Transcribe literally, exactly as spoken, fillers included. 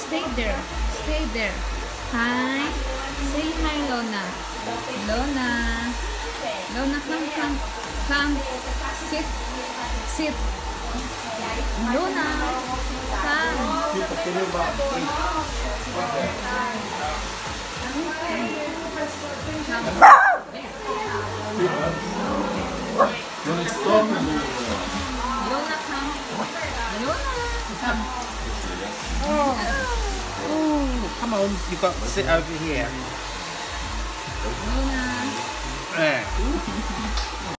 stay there. Stay there. Hi. Say hi, Lona. Lona. Lona, come, come. Come. Sit. Sit. Lona. Come. Lona, come. Lona. Come. Oh. Oh, come on, you got to sit over here. Lona. There.